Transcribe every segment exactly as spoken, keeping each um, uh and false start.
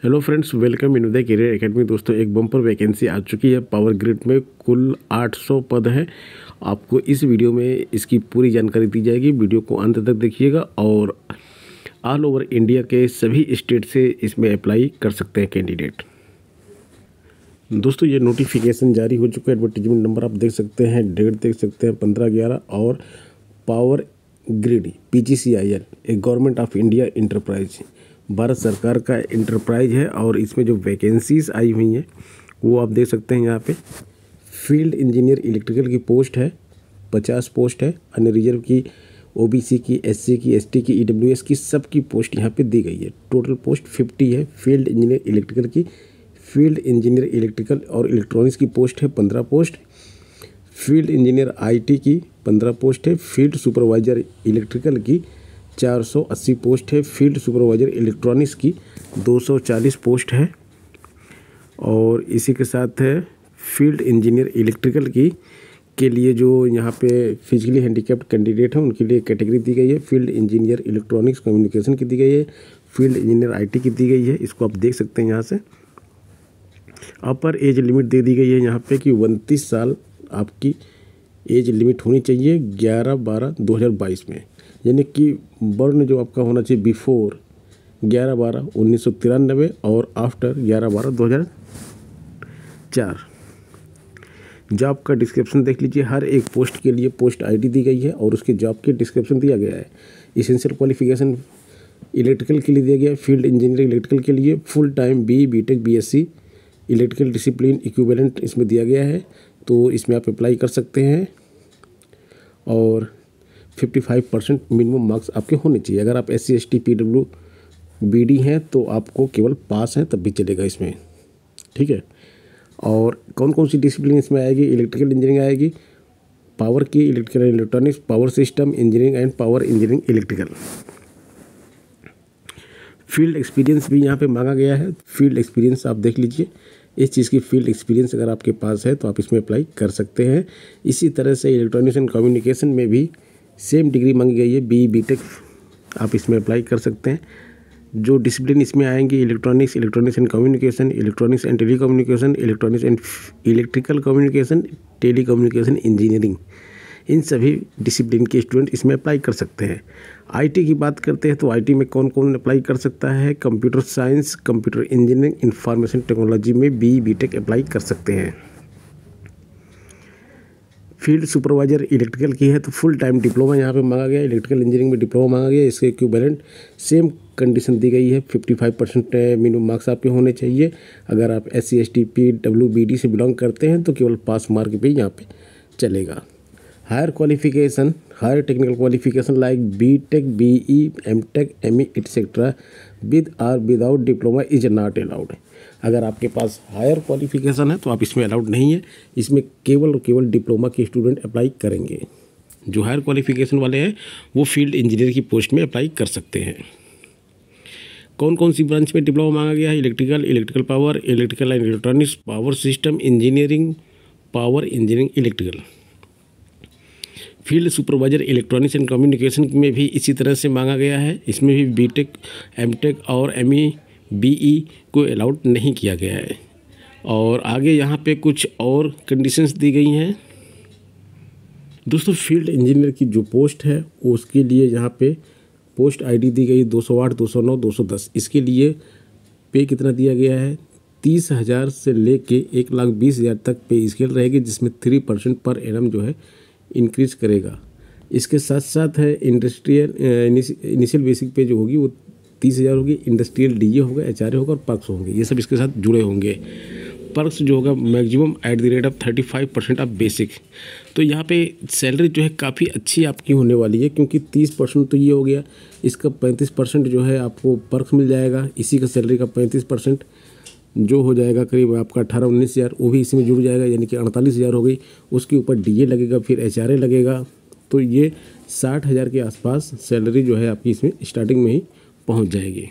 Hello friends, welcome in Uday career academy. दोस्तों, एक bumper vacancy आ चुकी है पावर ग्रिड में। कुल आठ सौ पद हैं। आपको इस वीडियो में इसकी पूरी जानकारी दी जाएगी। वीडियो को अंत तक देखिएगा और ऑल ओवर इंडिया के सभी स्टेट से इसमें अप्लाई कर सकते हैं कैंडिडेट। दोस्तों, ये नोटिफिकेशन जारी हो चुका है। एडवर्टीजमेंट नंबर आप देख सकते हैं, डेट देख सकते हैं पंद्रह ग्यारह, और power grid P G C I L एक government of India enterprise, Bharat सरकार का इंटरप्राइज है। और इसमें जो वैकेंसीज आई हुई हैं वो आप देख सकते हैं। यहाँ पे फील्ड इंजीनियर इलेक्ट्रिकल की पोस्ट है, पचास पोस्ट है। अन्य रिजर्व की, ओबीसी की, एससी की, एसटी की, ईडब्ल्यूएस की, सब की पोस्ट यहाँ पे दी गई है। टोटल पोस्ट फिफ्टी है। फील्ड इंजीनियर इलेक्ट्रिकल की, फील्ड इंजीनियर इलेक्ट्रिकल और इलेक्ट्रॉनिक्स की पोस्ट है पंद्रह पोस्ट। फील्ड इंजीनियर आईटी की पंद्रह पोस्ट है। फील्ड सुपरवाइजर इलेक्ट्रिकल की चार सौ अस्सी पोस्ट है। फील्ड सुपरवाइजर इलेक्ट्रॉनिक्स की दो सौ चालीस पोस्ट है। और इसी के साथ है फील्ड इंजीनियर इलेक्ट्रिकल की के लिए जो यहाँ पे फिजिकली हैंडीकैप्ड कैंडिडेट हैं उनके लिए कैटेगरी दी गई है। फील्ड इंजीनियर इलेक्ट्रॉनिक्स कम्युनिकेशन की दी गई है। फील्ड इंजीनियर आईटी की दी गई है। इसको आप देख सकते हैं यहाँ से। अपर एज लिमिट दे दी गई है यहाँ पे कि उनतीस साल आपकी एज लिमिट होनी चाहिए ग्यारह बारह दो हज़ार बाईस में, यानी कि बर्न जो आपका होना चाहिए बिफोर ग्यारह बारह उन्नीस सौ तिरानबे और आफ्टर ग्यारह बारह दो हज़ार चार। जॉब का डिस्क्रिप्शन देख लीजिए। हर एक पोस्ट के लिए पोस्ट आईडी दी गई है और उसके जॉब के डिस्क्रिप्शन दिया गया है। इसेंशियल क्वालिफिकेशन इलेक्ट्रिकल के लिए दिया गया है। फील्ड इंजीनियरिंग इलेक्ट्रिकल के लिए full time B BTech BSc electrical discipline equivalent इसमें दिया गया है, तो इसमें आप अप्लाई कर सकते हैं। और पचपन परसेंट मिनिमम मार्क्स आपके होने चाहिए। अगर आप S C S T P W B D हैं तो आपको केवल पास हैं तब भी चलेगा इसमें, ठीक है। और कौन कौन सी डिसिप्लिन इसमें आएगी? इलेक्ट्रिकल इंजीनियरिंग आएगी, पावर की, electrical electronics, power system engineering and power engineering electrical. Field experience भी यहाँ पे मांगा गया है। फील्ड एक्सपीरियंस आप देख लीजिए। इस चीज़ की फील्ड एक्सपीरियंस अगर आपके पास है तो आप इसमें अप्लाई कर सकते हैं। इसी तरह से इलेक्ट्रॉनिक्स एंड कम्युनिकेशन में भी सेम डिग्री मांगी गई है, बी बीटेक आप इसमें अप्लाई कर सकते हैं। जो डिसिप्लिन इसमें आएंगी electronics, electronics and communication, electronics and tele communication, electronics and electrical communication, tele communication engineering, इन सभी डिसिप्लिन के स्टूडेंट इसमें अप्लाई कर सकते हैं। आईटी की बात करते हैं तो आईटी में कौन कौन अप्लाई कर सकता है? Computer science, computer engineering, information technology में बी बीटेक अप्लाई कर सकते हैं। फील्ड सुपरवाइजर इलेक्ट्रिकल की है तो फुल टाइम डिप्लोमा यहाँ पे मांगा गया। इलेक्ट्रिकल इंजीनियरिंग में डिप्लोमा मांगा गया। इसके इक्विवेलेंट सेम कंडीशन दी गई है। पचपन परसेंट मिनिमम मार्क्स आपके होने चाहिए। अगर आप S C S T P W B D से बिलोंग करते हैं तो केवल पास मार्क भी यहाँ पे चलेगा। Higher qualification, higher technical qualification like B tech, B E, M tech, M E etcetera with or without diploma is not allowed. अगर आपके पास हायर क्वालिफिकेशन है तो आप इसमें अलाउड नहीं है। इसमें केवल और केवल डिप्लोमा के स्टूडेंट अप्लाई करेंगे। जो हायर क्वालिफिकेशन वाले हैं वो फील्ड इंजीनियर की पोस्ट में अप्लाई कर सकते हैं। कौन कौन सी ब्रांच में डिप्लोमा मांगा गया है? Electrical, electrical power, electrical and electronics, power system engineering, power engineering electrical. Field supervisor electronics and communication में भी इसी तरह से मांगा गया है। इसमें भी बीटेक, एमटेक और एमई, बीई को अलाउड नहीं किया गया है। और आगे यहाँ पे कुछ और कंडीशंस दी गई हैं। दोस्तों, फील्ड इंजीनियर की जो पोस्ट है उसके लिए यहाँ पे पोस्ट आईडी दी गई दो सौ आठ, दो सौ नौ, दो सौ दस। इसके लिए पे कितना दिया गया है? तीस हज़ार से लेके एक लाख बीस हज़ार तक पे स्केल रहेगी, जिसमें थ्री परसेंट पर एनम जो है इंक्रीज करेगा। इसके साथ साथ है इंडस्ट्रियल इनिशियल बेसिक पे जो होगी वो तीस हज़ार होगी। इंडस्ट्रियल डीए होगा, एचआरए होगा और पर्क्स होंगे, ये सब इसके साथ जुड़े होंगे। पर्क्स जो होगा maximum at the rate of thirty five percent of basic. तो यहाँ पे सैलरी जो है काफ़ी अच्छी आपकी होने वाली है, क्योंकि तीस परसेंट तो ये हो गया, इसका पैंतीस परसेंट जो है आपको पर्क्स मिल जाएगा। इसी का सैलरी का पैंतीस परसेंट जो हो जाएगा करीब आपका अठारह उन्नीस हज़ार, वो भी इसी में जुड़ जाएगा, यानी कि अड़तालीस हज़ार हो गई। उसके ऊपर डीए लगेगा, फिर एचआरए लगेगा, तो ये साठ हज़ार के आसपास सैलरी जो है आपकी इसमें स्टार्टिंग में ही पहुंच जाएगी।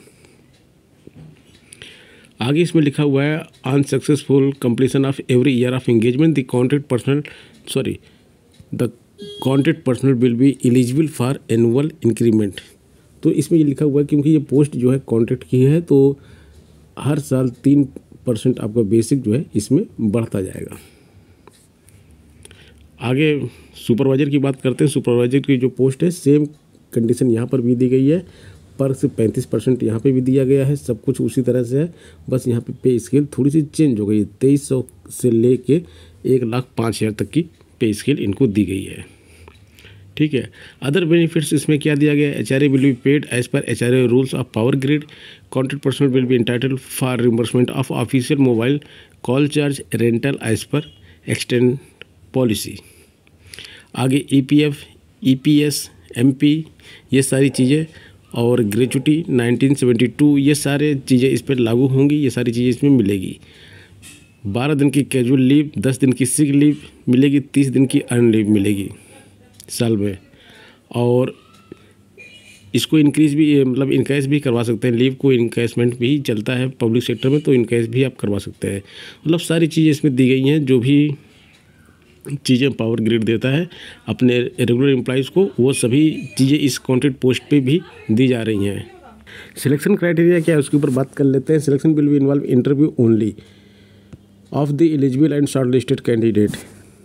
आगे इसमें लिखा हुआ है unsuccessful completion of every year of engagement the contract personal sorry the contract personal will be eligible for annual increment. तो इसमें ये लिखा हुआ है क्योंकि ये पोस्ट जो है कॉन्ट्रैक्ट की है, तो हर साल तीन परसेंट आपका बेसिक जो है इसमें बढ़ता जाएगा। आगे सुपरवाइज़र की बात करते हैं। सुपरवाइज़र की जो पोस्ट है सेम कंडीशन यहाँ पर भी दी गई है, पर से पैंतीस परसेंट यहाँ पे भी दिया गया है। सब कुछ उसी तरह से है, बस यहाँ पे पे स्केल थोड़ी सी चेंज हो गई है। तेईस सौ से ले के एक लाख पाँच हज़ार तक की पे स्केल इनको दी गई है। ठीक है। अदर बेनिफिट्स इसमें क्या दिया गया है? H R A will be paid as per H R A rules of power grid. Contract person will be entitled for reimbursement of official mobile call charge rental as per extend policy. आगे E P F, E P S, M P, ये सारी चीज़ें और gratuity nineteen seventy two, ये सारे चीज़ें इस पर लागू होंगी। ये सारी चीज़ें इसमें मिलेगी। बारह दिन की कैजुअल लीव, दस दिन की सिक लीव मिलेगी, तीस दिन की अर्न लीव मिलेगी साल में। और इसको इंक्रीज़ भी मतलब इनकैश भी करवा सकते हैं। लीव को इनकैशमेंट भी चलता है पब्लिक सेक्टर में, तो इनकैश भी आप करवा सकते हैं। मतलब सारी चीज़ें इसमें दी गई हैं, जो भी चीज़ें पावर ग्रिड देता है अपने रेगुलर एम्प्लॉइज़ को, वो सभी चीज़ें इस कॉन्ट्रैक्ट पोस्ट पे भी दी जा रही हैं। सिलेक्शन क्राइटेरिया क्या है उसके ऊपर बात कर लेते हैं। Selection will be involve interview only of the eligible and short listed candidate.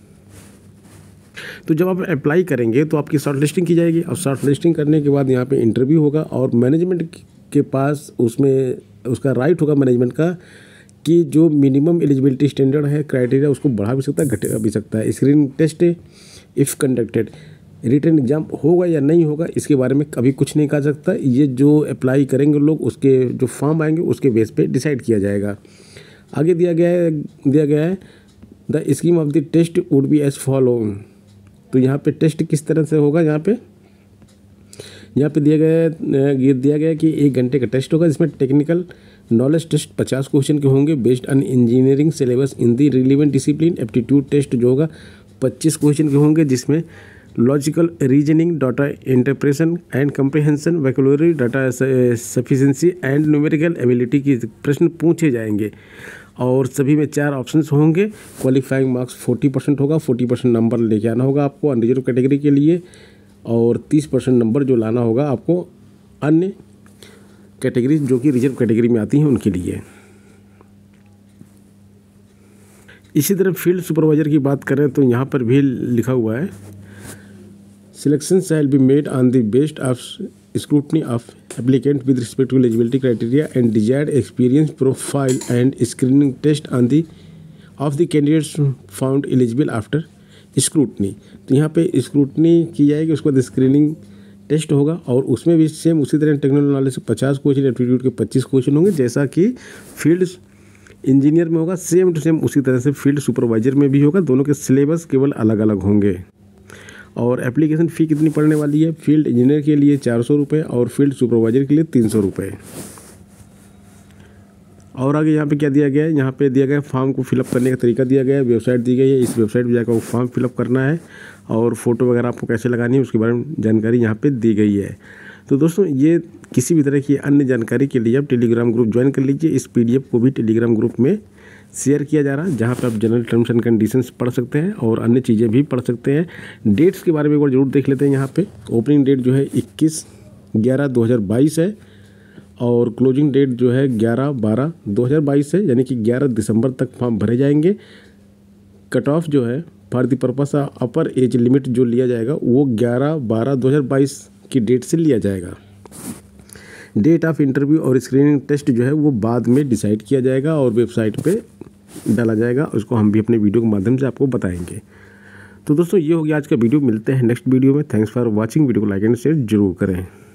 तो जब आप अप्लाई करेंगे तो आपकी शॉर्ट लिस्टिंग की जाएगी, और शॉर्ट लिस्टिंग करने के बाद यहाँ पे इंटरव्यू होगा, और मैनेजमेंट के पास उसमें उसका राइट होगा मैनेजमेंट का कि जो मिनिमम एलिजिबिलिटी स्टैंडर्ड है, क्राइटेरिया, उसको बढ़ा भी सकता है, घटा भी सकता है। Screening test if conducted, written exam होगा या नहीं होगा इसके बारे में कभी कुछ नहीं कहा सकता। ये जो अप्लाई करेंगे लोग, उसके जो फॉर्म आएंगे उसके बेस पे डिसाइड किया जाएगा। आगे दिया गया है दिया गया है the scheme of the test would be as follow. तो यहाँ पे टेस्ट किस तरह से होगा, यहाँ पे यहाँ पे दिया गया ये दिया गया कि एक घंटे का टेस्ट होगा, जिसमें टेक्निकल नॉलेज टेस्ट पचास क्वेश्चन के होंगे based on engineering syllabus in the relevant discipline. Aptitude test जो होगा पच्चीस क्वेश्चन के होंगे, जिसमें logical reasoning, data interpretation and comprehension, vocabulary, data sufficiency and numerical ability के प्रश्न पूछे जाएंगे। और सभी में चार ऑप्शंस होंगे। क्वालिफाइंग मार्क्स चालीस परसेंट होगा, चालीस परसेंट नंबर लेके आना होगा आपको अनरिजर्व कैटेगरी के लिए, और तीस परसेंट नंबर जो लाना होगा आपको अन्य कैटेगरी जो कि रिजर्व कैटेगरी में आती हैं उनके लिए। इसी तरह फील्ड सुपरवाइजर की बात करें तो यहाँ पर भी लिखा हुआ है, selection shall be made on the based of scrutiny of applicant with respect to eligibility criteria and desired experience profile and screening test on the of the candidates found eligible after scrutiny। तो यहाँ पे scrutiny की जाएगी, उसके बाद screening test होगा, और उसमें भी सेम उसी तरह टेक्निकल नॉलेज से पचास क्वेश्चन, एप्टीट्यूड के पच्चीस क्वेश्चन होंगे, जैसा कि फील्ड इंजीनियर में होगा। सेम टू सेम उसी तरह से फील्ड सुपरवाइजर में भी होगा। दोनों के सिलेबस केवल अलग अलग होंगे। और एप्लीकेशन फ़ी कितनी पड़ने वाली है? फील्ड इंजीनियर के लिए चार सौ रुपये और फील्ड सुपरवाइजर के लिए तीन सौ रुपये। और आगे यहाँ पे क्या दिया गया है? यहाँ पे दिया गया फॉर्म को फिलअप करने का तरीका दिया गया है, वेबसाइट दी गई है। इस वेबसाइट पर जाकर वो फॉर्म फिलअप करना है, और फ़ोटो वगैरह आपको कैसे लगानी है उसके बारे में जानकारी यहाँ पे दी गई है। तो दोस्तों, ये किसी भी तरह की अन्य जानकारी के लिए आप टेलीग्राम ग्रुप ज्वाइन कर लीजिए। इस पीडीएफ को भी टेलीग्राम ग्रुप में शेयर किया जा रहा है, जहाँ पे आप जनरल टर्म्स एंड कंडीशंस पढ़ सकते हैं और अन्य चीज़ें भी पढ़ सकते हैं। डेट्स के बारे में एक बार जरूर देख लेते हैं। यहाँ पे ओपनिंग डेट जो है इक्कीस ग्यारह दो हज़ार बाईस है, और क्लोजिंग डेट जो है ग्यारह बारह दो हज़ार बाईस है, यानी कि ग्यारह दिसंबर तक फॉर्म भरे जाएंगे। कट ऑफ जो है for the purpose of upper age limit जो लिया जाएगा वो ग्यारह बारह दो हज़ार बाईस की डेट से लिया जाएगा। डेट ऑफ इंटरव्यू और स्क्रीनिंग टेस्ट जो है वो बाद में डिसाइड किया जाएगा और वेबसाइट पे डाला जाएगा। उसको हम भी अपने वीडियो के माध्यम से आपको बताएंगे। तो दोस्तों, ये हो गया आज का वीडियो। मिलते हैं नेक्स्ट वीडियो में। Thanks for watching. वीडियो को लाइक एंड शेयर जरूर करें।